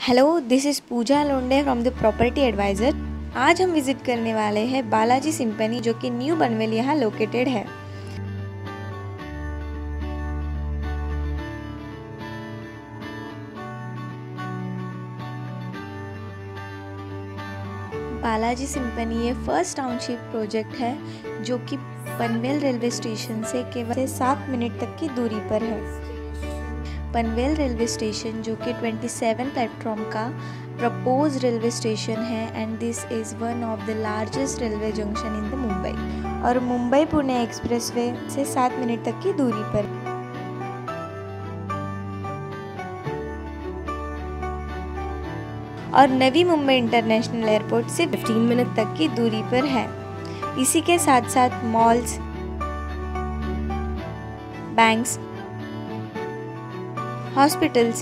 Hello, this is Pooja Londhe from the property advisor. आज हम visit करने वाले हैं बालाजी सिम्फनी, जो कि न्यू पनवेल यहाँ लोकेटेड है। बालाजी सिम्फनी ये फर्स्ट टाउनशिप प्रोजेक्ट है जो कि पनवेल रेलवे स्टेशन से केवल 7 मिनट तक की दूरी पर है। पनवेल रेलवे स्टेशन जो कि 27 प्लेटफॉर्म का प्रपोज रेलवे स्टेशन है and this is one of the largest railway junction in the Mumbai, और मुंबई पुणे एक्सप्रेसवे से 7 मिनट तक की दूरी पर। और नवी मुंबई इंटरनेशनल एयरपोर्ट से 15 मिनट तक की दूरी पर है। इसी के साथ साथ मॉल्स, बैंक्स, हॉस्पिटल्स,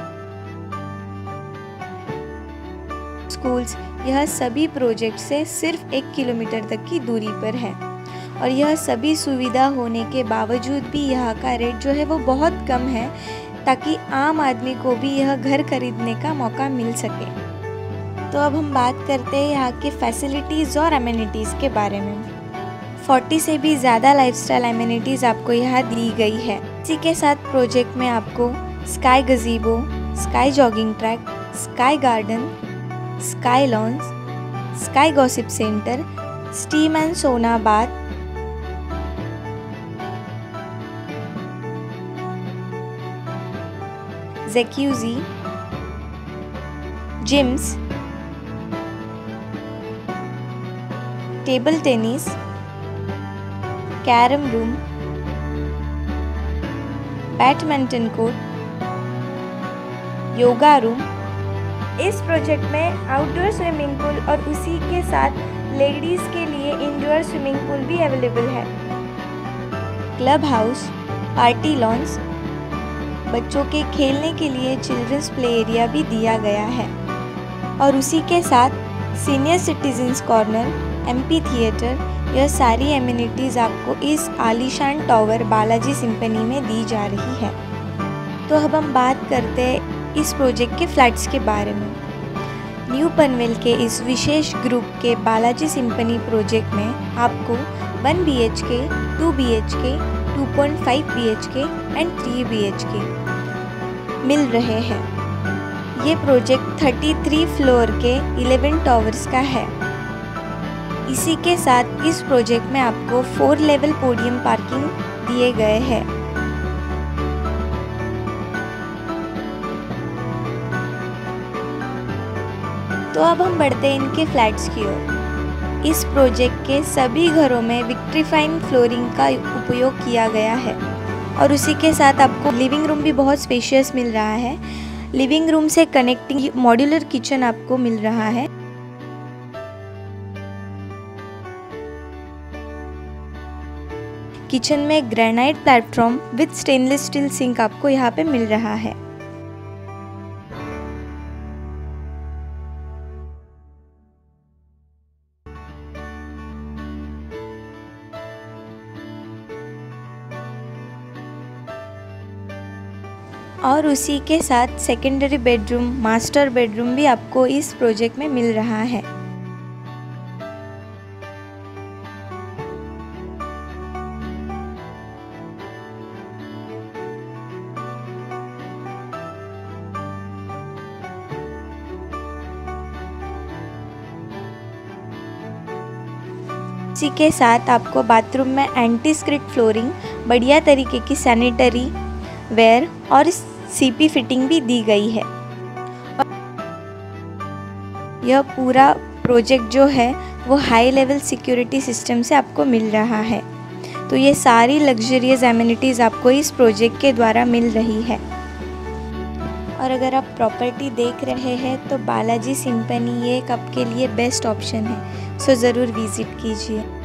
स्कूल्स, यह सभी प्रोजेक्ट से सिर्फ 1 किलोमीटर तक की दूरी पर है। और यह सभी सुविधा होने के बावजूद भी यहाँ का रेट जो है वो बहुत कम है, ताकि आम आदमी को भी यह घर खरीदने का मौका मिल सके। तो अब हम बात करते हैं यहाँ के फैसिलिटीज़ और एमिनिटीज़ के बारे में। 40 से भी ज़्यादा लाइफस्टाइल एमिनिटीज़ आपको यहाँ दी गई है। इसी के साथ प्रोजेक्ट में आपको sky gazebo, sky jogging track, sky garden, sky lawns, sky gossip centre, steam and sauna bath, jacuzzi, gyms, table tennis, carrom room, badminton court, yoga room. इस प्रोजेक्ट में आउटडोर स्विमिंग पूल और उसी के साथ ladies के लिए indoor swimming pool भी available है। क्लब हाउस, पार्टी लॉन्स, बच्चों के खेलने के लिए चिल्ड्रंस प्ले एरिया भी दिया गया है। और उसी के साथ senior citizens corner, MP theatre, यह सारी एमिनिटीज़ आपको इस आलीशान टावर बालाजी सिम्फनी में दी जा रही है। तो अब हम बात करते हैं इस प्रोजेक्ट के फ्लैट्स के बारे में। न्यू पनवेल के इस विशेष ग्रुप के बालाजी सिम्फनी प्रोजेक्ट में आपको 1 BHK, 2 BHK, 2.5 BHK and 3 BHK मिल रहे हैं। ये प्रोजेक्ट 33 फ्लोर के 11 टावर्स का है। इसी के साथ इस प्रोजेक्ट में आपको 4 लेवल पोडियम पार्किंग दिए गए हैं। तो अब हम बढ़ते हैं इनके फ्लैट्स की ओर। इस प्रोजेक्ट के सभी घरों में विक्ट्रीफाइड फ्लोरिंग का उपयोग किया गया है। और उसी के साथ आपको लिविंग रूम भी बहुत स्पेशियस मिल रहा है। लिविंग रूम से कनेक्टिंग मॉड्यूलर किचन आपको मिल रहा है। किचन में granite platform with stainless steel sink आपको यहाँ पे मिल रहा है। और उसी के साथ सेकेंडरी बेडरूम, मास्टर बेडरूम भी आपको इस प्रोजेक्ट में मिल रहा है। इसी के साथ आपको बाथरूम में एंटी स्क्रिड फ्लोरिंग, बढ़िया तरीके की सैनिटरी वेयर और सीपी फिटिंग भी दी गई है। यह पूरा प्रोजेक्ट जो है वो हाई लेवल सिक्योरिटी सिस्टम से आपको मिल रहा है। तो ये सारी लग्जरियस एमिनिटीज़ आपको इस प्रोजेक्ट के द्वारा मिल रही है। और अगर आप प्रॉपर्टी देख रहे हैं तो बालाजी सिम्फनी ये एक आपके लिए बेस्ट ऑप्शन है। सो ज़रूर विज़िट कीजिए।